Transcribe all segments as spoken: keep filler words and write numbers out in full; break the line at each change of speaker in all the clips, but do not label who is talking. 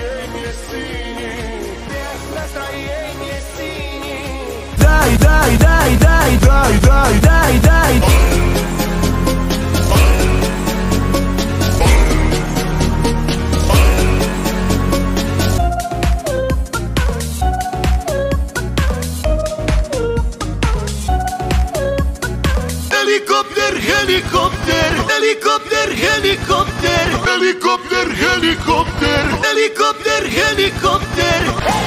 настроение синий, без настроения синий.
Дай, дай, дай, дай, дай, дай, дай, дай.
Helikopter, helikopter, helikopter, helikopter, helikopter, helikopter, helikopter, helikopter.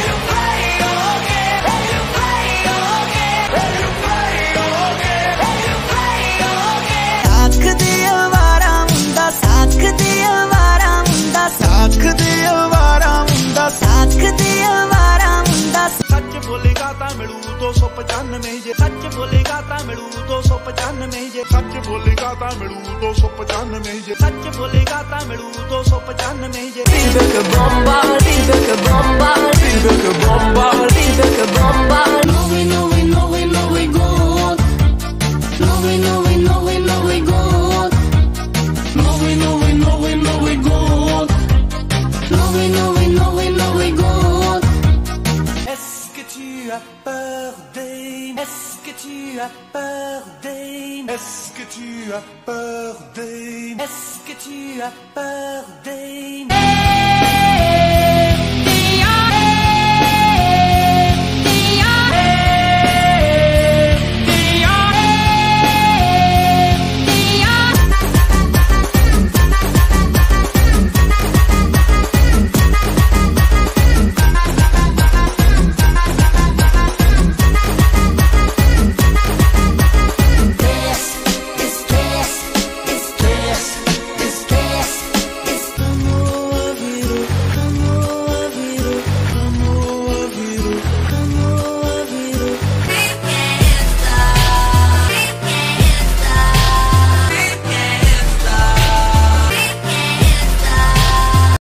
Sakh diya varamda, sakh diya varamda, sakh diya varamda, sakh diya varamda.
सच बोलेगा ता मिलू दो सौ पचानवे जे सच बोलेगा ता मिलू दो सौ पचानवे जे सच बोलेगा ता मिलू दो सौ पचानवे जे सच बोलेगा ता मिलू दो सौ पचानवे जे
Dice que bomba, dice que bomba, dice que bomba, dice que bomba. No we no we no we no we good. No we no we no we no we good. No we no we no we no we good. No we no we no we no we good.
Est-ce que tu as peur des Est-ce que tu as peur des Est-ce que tu as peur des Est-ce que tu as peur des